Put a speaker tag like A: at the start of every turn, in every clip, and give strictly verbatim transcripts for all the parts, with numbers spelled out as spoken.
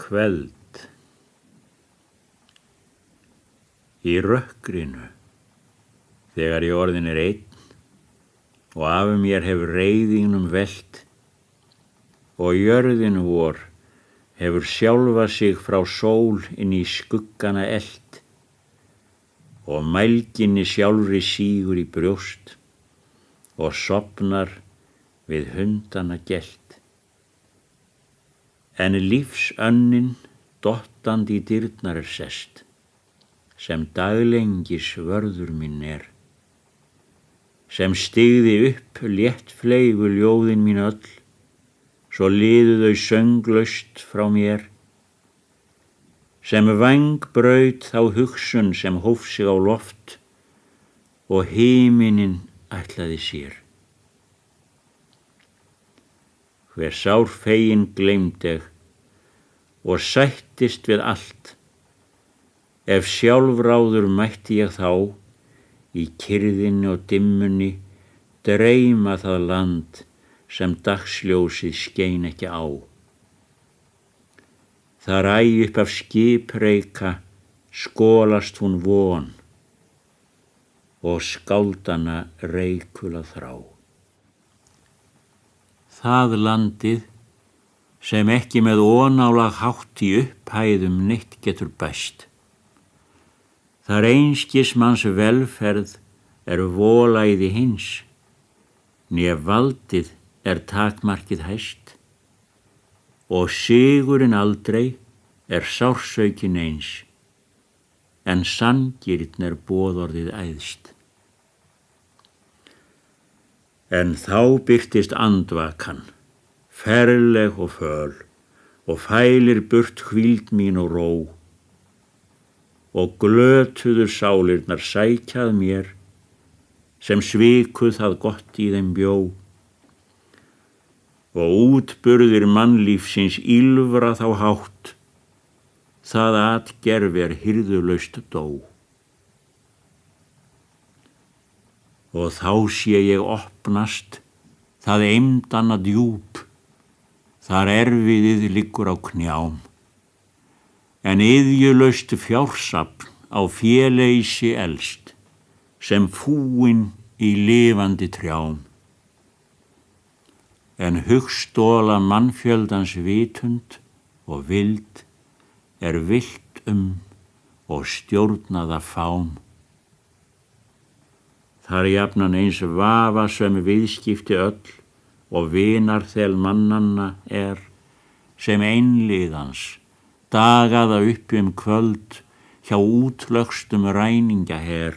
A: Kveld. Í rökkrinu, þegar ég orðin er einn, og af mér hefur reiðingnum velt, og jörðin vor hefur sjálfa sig frá sól inn í skuggana elt, og mælginni sjálfri sígur í brjóst, og sofnar við hundana gelt. En lífsönnin dottandi í dyrnar er sest, sem daglengis vörður minn er, sem stigði upp léttfleygu ljóðin mín öll, svo liðu þau sönglaust frá mér, sem vængbraut þá hugsun sem hóf sig á loft og himinin ætlaði sér. Hver sár fegin gleymd eg og sættist við allt, ef sjálfráður mætti ég þá í kyrrðinni og dimmunni dreyma það land sem dagsljósið skein ekki á. Þar æ upp af skipreika skolast hún von og skáldana reikula þrá. Það landið sem ekki með ónálag hátt í upphæðum neitt getur bæst. Þar einskis manns velferð er volæði hins, né valdið er takmarkið hæst, og sigurinn aldrei er sársaukin eins, en sanngirn er boðorðið æðst. En þá birtist andvakan, ferleg og föl, og fælir burt hvíld mín og ró, og glötuðu sálirnar sækjað mér, sem svikuð það gott í þeim bjó, og útburðir mannlífsins ýlfra þá hátt, það atgerf er hirðulaust dó. Og þá sé ég opnast það eymdana djúp, þar erfiðið liggur á knjám, en iðjulaust fjársafn á féleysi elst, sem fúin í lifandi trjám. En hugstóla mannfjöldans vitund og vild er villt um og stjórnaða fám. Þar jafnan eins vafasöm viðskipti öll og vinarþel mannanna er, sem einliðans dagaða uppi um kvöld hjá útlögstum ræningjaher,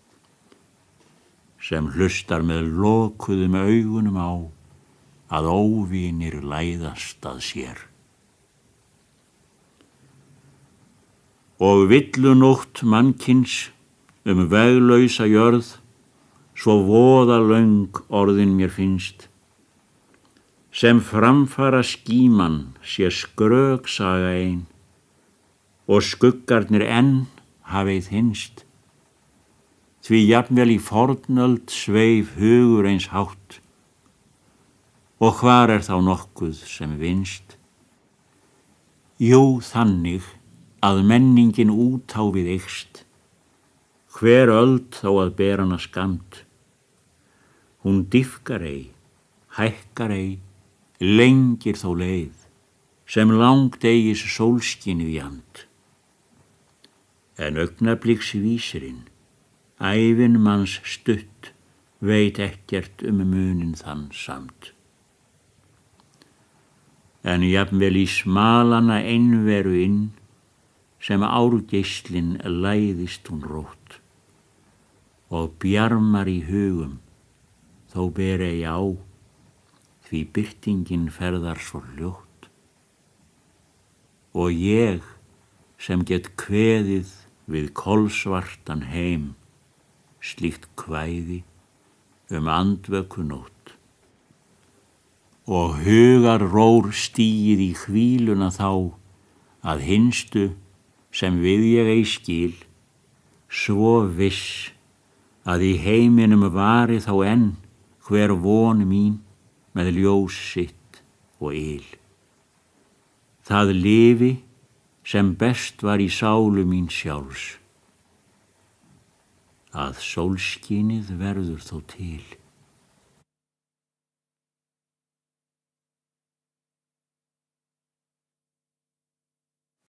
A: sem hlustar með lokuðum augunum á að óvinir læðast að sér. Og villunótt mannkins um veglausa jörð, svo voða löng orðin mér finnst, sem framfara skíman sé skröksaga ein, og skuggarnir enn hafið hinst, því jafnvel í fornöld sveif hugur eins hátt, og hvar er þá nokkuð sem vinst? Jú, þannig að menningin út á við eykst, hver öld þó að ber hana skamt. Hún dýfkar ei, hækkar ei, lengir þó leið, sem langt eigis sólskinið jand. En augnabliksvísirinn, ævin manns stutt, veit ekkert um munin þann samt. En jafnvel í smalana einveru inn, sem árgeislinn læðist hún rótt, og bjarmar í hugum, þó ber ei á, því birtingin ferðar svo hljótt. Og ég, sem get kveðið við kolsvartan heim, slíkt kvæði um andvökunótt. Og hugar rór stíið í hvíluna þá, að hinstu, sem við ég ei skil, svo viss, að í heiminum vari þá enn hver von mín með ljós sitt og yl. Það lifi sem best var í sálu mín sjálfs. Að sólskinið verður þó til